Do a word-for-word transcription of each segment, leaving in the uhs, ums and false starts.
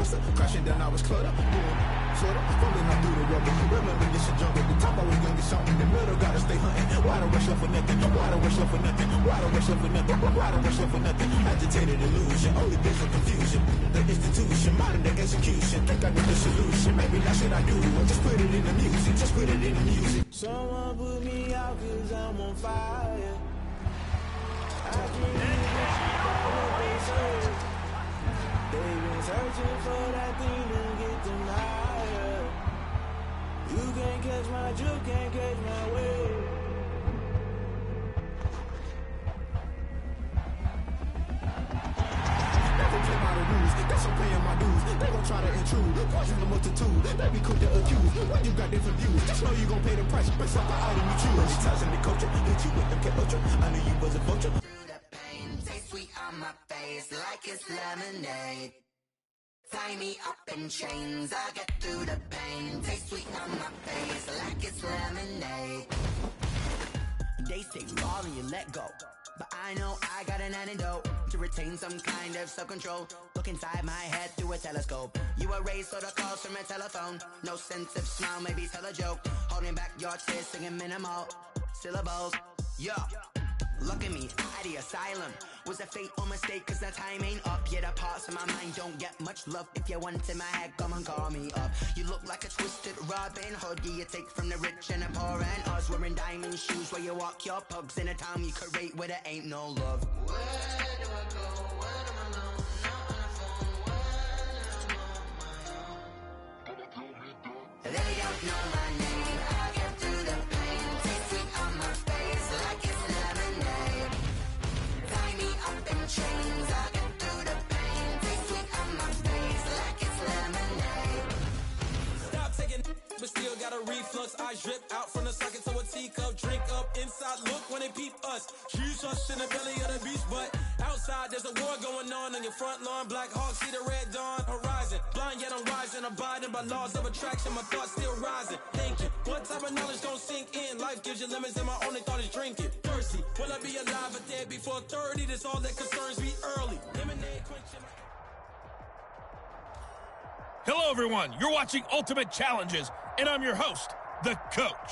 cluster. Crashing down, I was clutter. Boom, sorta, falling out through the rubber. Remember, this shit jump at the top. I was young and something in the middle. Gotta stay hunting. Why don't rush up for nothing? Why don't rush up for nothing? Why don't rush up for nothing? Why don't rush up for nothing? Agitated illusion, only been for confusion. The institution, modern day execution. Think I know the solution. Maybe that's what I do. I just put it in the music. Just put it in the music. Someone put me out 'cause I'm on fire. I can't even what they say. They've been searching for that thing to get them higher. You can't catch my juke, can't catch my wave. Never play by the rules, guess I'm paying my dues. They gon' try to intrude, poison the multitude. They be quick to accuse, when you got different views. Just know you gon' pay the price, based off the item you choose. Many times in the culture, hit you with them cat ultra. I knew you was a vulture. Through the pain, taste sweet on my face like it's lemonade. Tie me up in chains, I get through the pain. Taste sweet on my face like it's lemonade. They say fall and you let go, but I know I got an antidote to retain some kind of self-control. Look inside my head through a telescope. You erase all the calls from a telephone. No sense of smile, maybe tell a joke. Holding back your tears, singing minimal syllables. Yeah. Look at me, at the asylum. Was a fate or mistake, cause the time ain't up. Yet the parts of my mind don't get much love. If you want in my head, come and call me up. You look like a twisted Robin Hood. Yeah, you take from the rich and the poor and us. Wearing diamond shoes where you walk your pugs. In a town you create where there ain't no love. Where do I go? Where am I alone? Not on the phone. When I'm on my own. They don't know my name. I get through the pain. Taste sweet on my face like it's lemonade. Tie me up in chains. I get through the pain. Taste sweet on my face like it's lemonade. Stop taking, but still got a reflux. Eyes drip out from the socket to a teacup. Drink up inside, look when they peep us. Choose us in the belly of the beast, but outside there's a war going on on your front lawn. Black Hawk, see the red dawn horizon. Blind yet I'm rising, abiding by laws of attraction. My thoughts still rising. Thinking, what type of knowledge gon' sink in? Life gives you lemons, and my only thought is drinking. Thirsty, will I be alive or dead before thirty? That's all that concerns me early. Lemonade quenching my... Hello, everyone. You're watching Ultimate Challenges, and I'm your host, The Coach.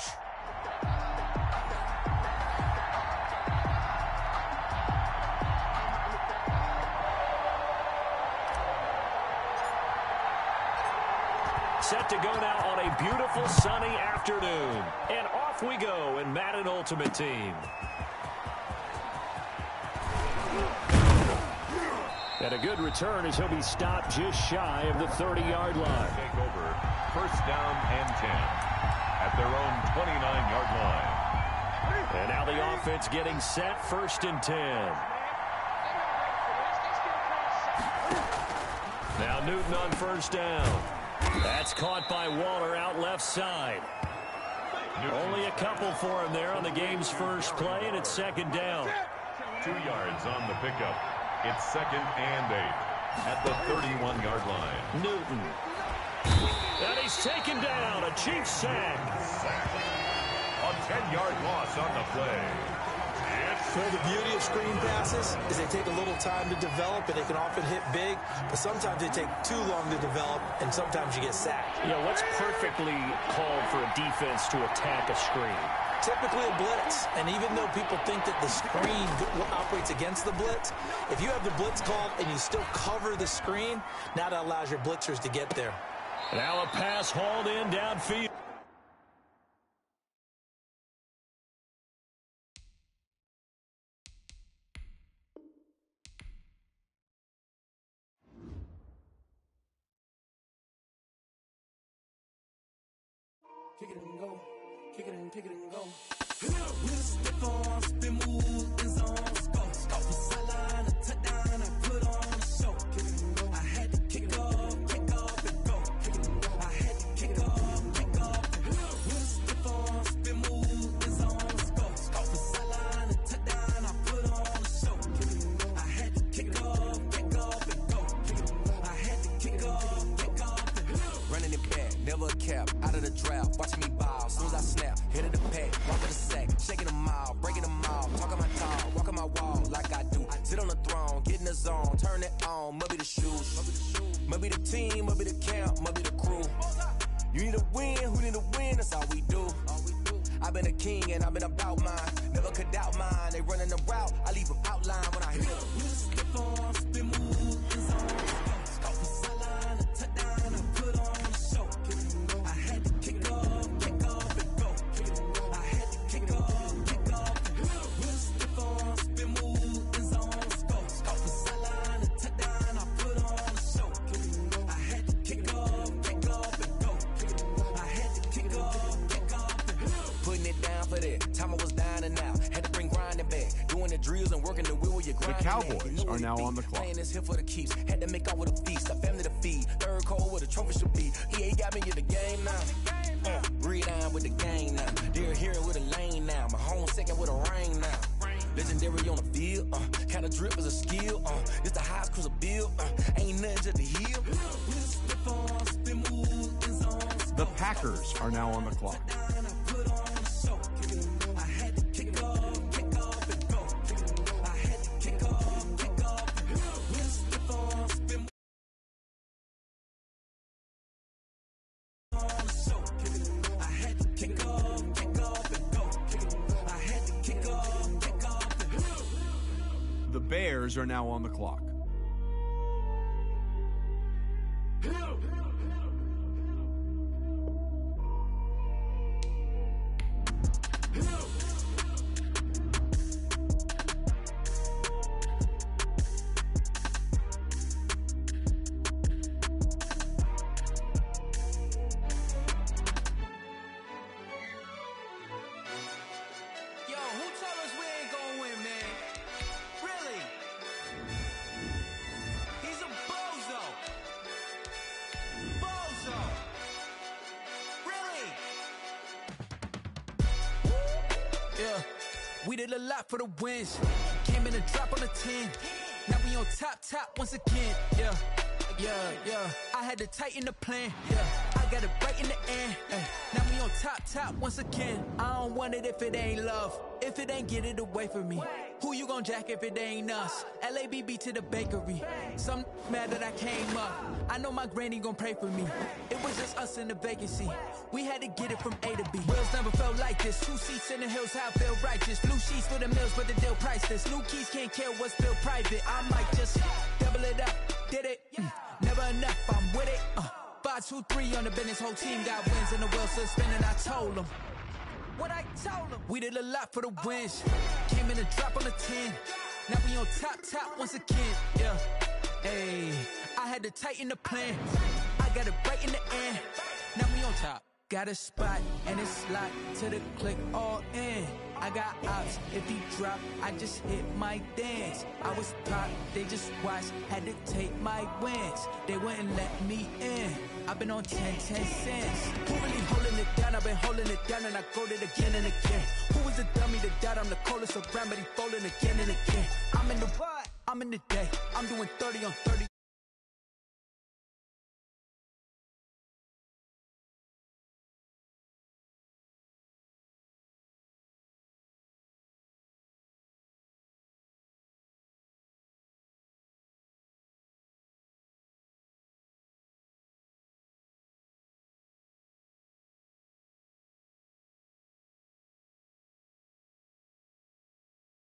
Set to go now on a beautiful sunny afternoon. And off we go in Madden Ultimate Team. And a good return as he'll be stopped just shy of the thirty-yard line. Take over first down and ten at their own twenty-nine-yard line. And now the offense getting set, first and ten. Now Newton on first down. That's caught by Waller out left side. Only a couple for him there on the game's first play, and it's second down. Two yards on the pickup. It's second and eight at the thirty-one-yard line. Newton. And he's taken down. A Chiefs sack. Sack. A ten-yard loss on the play. Well, the beauty of screen passes is they take a little time to develop, and they can often hit big, but sometimes they take too long to develop, and sometimes you get sacked. You know, what's perfectly called for a defense to attack a screen? Typically a blitz, and even though people think that the screen operates against the blitz, if you have the blitz called and you still cover the screen, now that allows your blitzers to get there. Now a pass hauled in downfield. Kick it and go, kick it and kick it and go. With a stiff on, spin move, in zone, go. Go for sideline, a touchdown, I put on a show. Kick it and go. I had to kick off, kick off and go. Kick it and go. I had to kick off, kick off and go. With a stiff on, spin move, in zone, go. Go for sideline, a touchdown, I put on a show. Kick it and go. I had to kick off, kick off and go. Kick it and go. I had to kick off, kick off and go. Running it back, never a cap, out of the draft, watching me ball, soon as I snap, hit of the pack, walk to the sack, shaking them all, breaking them all, talking my tongue, walking my wall like I do, sit on the throne, get in the zone, turn it on, mubby the shoes, Might be the team, might be the camp, might be the crew. You need a win, who need a win, that's all we do. I've been a king and I've been about mine. Never could doubt mine. They running the route, I leave them outline when I hit them. We just slip on, spin move, in zone. Scout the sideline, a touchdown, I put on a show. I had to kick off, kick off and go. I had to kick off, kick off and go. We just slip on, spin move, in zone. Scout the sideline, a touchdown, I put on a show. I had to kick off, kick off and go. I had to kick off, kick off and go. Putting it down for that. Time I was down and out. Had to bring grinding back. Doing the drills and working the wheel with your grind. The Cowboys are now on the clock. Playing this here for the keeps. Had to make out with a feast. A family to feed. Third cold where the trophy should be. E A got me in the game now. Uh, read on with the game now. They're here with a lane now. My home second with a rain now. Legendary on the field. Uh, kind of drip is a skill. Uh, it's the highest cruiser bill. Uh, ain't nothing to the heel. The Packers are now on the clock. The Bears are now on the clock. We did a lot for the wins. Came in a drop on a ten. Now we on top, top once again. Yeah, yeah, yeah. I had to tighten the plan. Yeah, I got it right in the end. Ay. Now we on top, top once again. I don't want it if it ain't love. If it ain't, get it away from me. Who you gon' jack if it ain't us? L A B B to the bakery. Some mad that I came up. I know my granny gon' pray for me. It was just us in the vacancy. We had to get it from A to B. Wheels never felt like this. Two seats in the hills, how I feel righteous. Blue sheets for the mills, but the deal priceless. New keys can't kill what's still private. I might just double it up. Did it? Mm. Never enough, I'm with it. Uh, five, two, three on the business. Whole team got wins and the wheels still spinning. I told them. What I told them. We did a lot for the wins. Came in a drop on a ten. Now we on top, top once again. Yeah. Hey, I had to tighten the plan. I got it right in the end. Now we on top. Got a spot and it's locked to the click all in. I got ops, if he drop, I just hit my dance. I was top, they just watched, had to take my wins. They wouldn't let me in. I've been on ten, ten cents. Who really holding it down? I've been holding it down and I go it again and again. Who was the dummy that died? I'm the coldest around, but he folding again and again. I'm in the what? I'm in the day. I'm doing thirty on thirty.